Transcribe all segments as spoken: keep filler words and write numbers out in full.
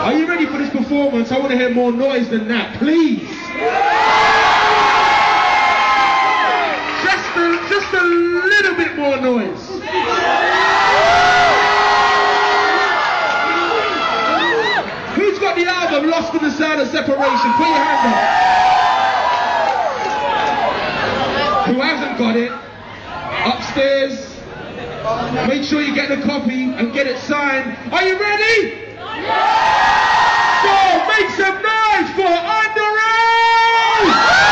Are you ready for this performance? I want to hear more noise than that, please. Just a, just a little bit more noise. Who's got the album Lost in the Sound of Separation? Put your hand up. Who hasn't got it? Upstairs. Make sure you get the copy and get it signed. Are you ready? So make some noise for Underoath!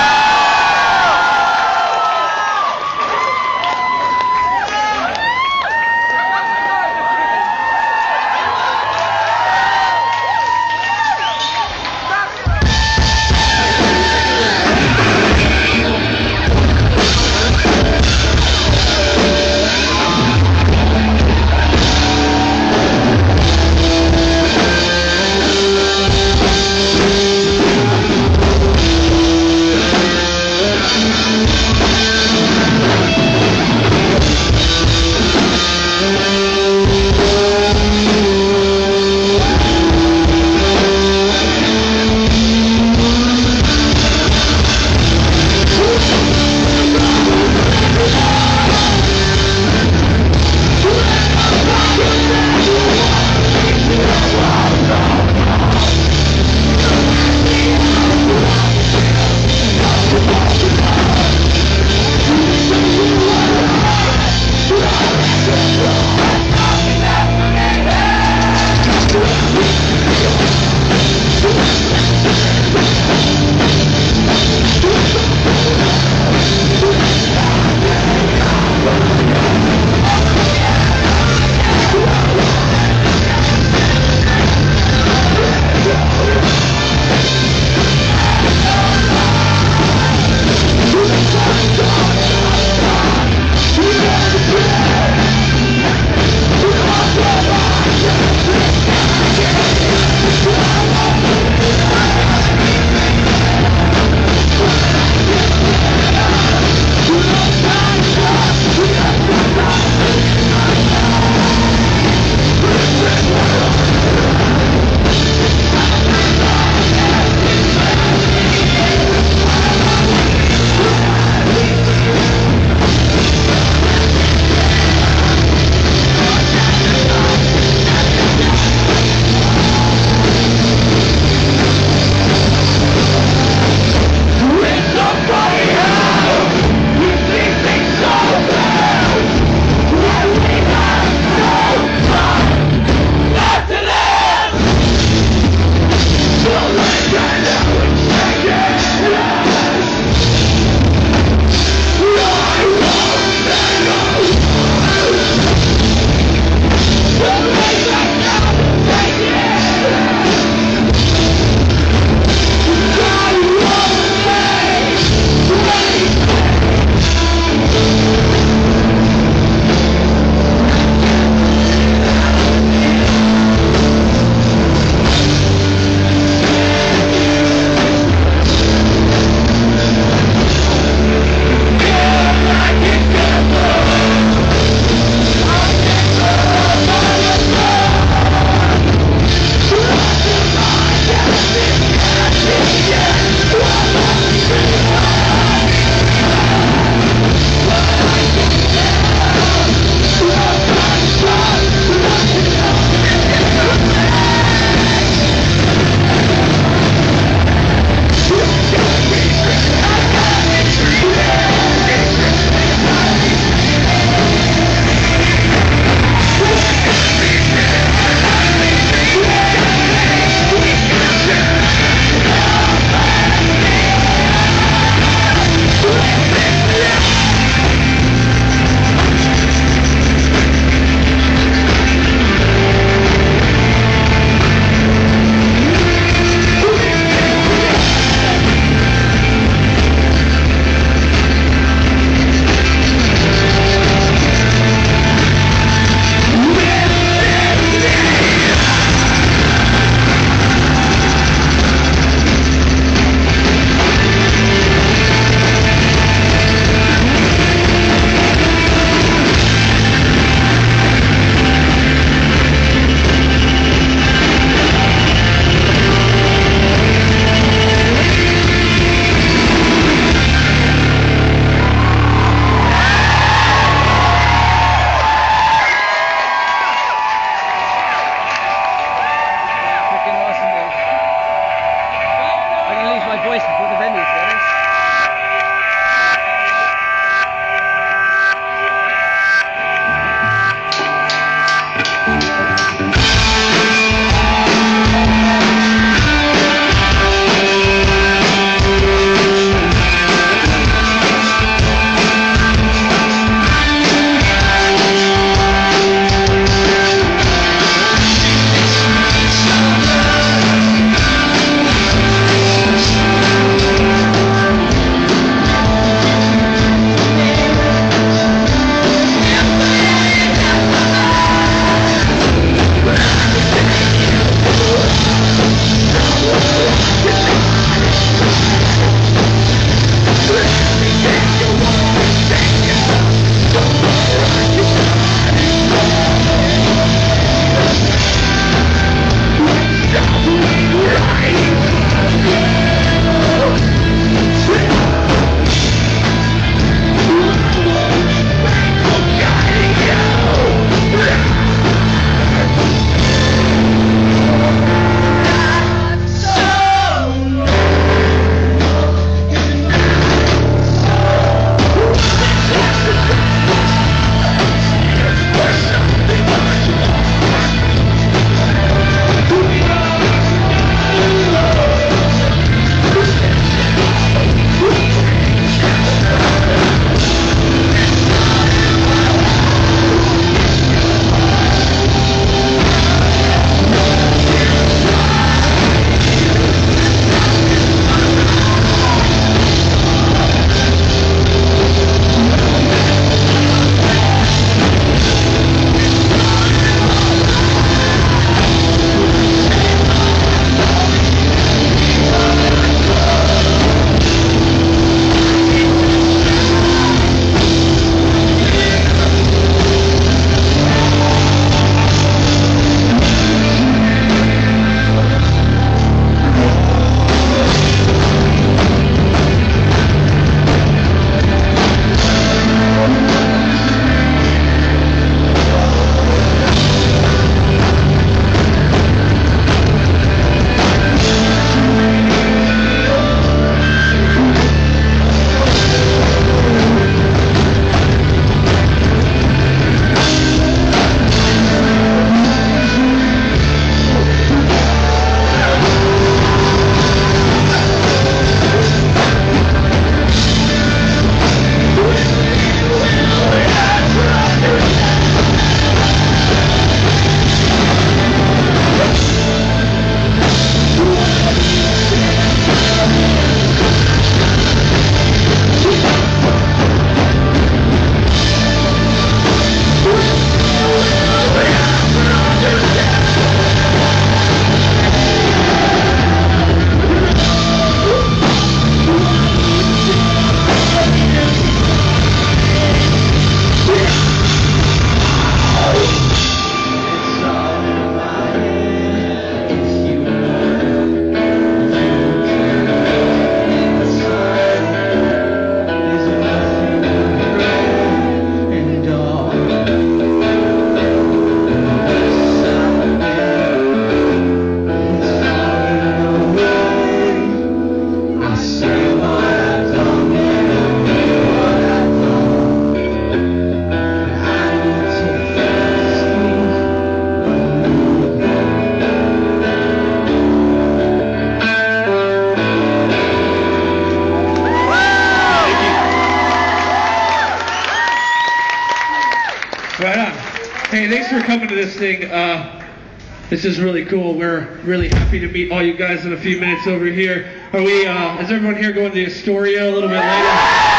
for coming to this thing. Uh, this is really cool. We're really happy to meet all you guys in a few minutes over here. Are we, uh, is everyone here going to Astoria a little bit later?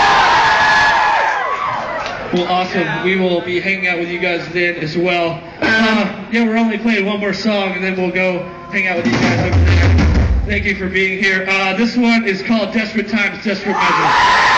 Well, awesome. We will be hanging out with you guys then as well. Uh, yeah, we're only playing one more song, and then we'll go hang out with you guys over there. Thank you for being here. Uh, this one is called Desperate Times, Desperate Measures.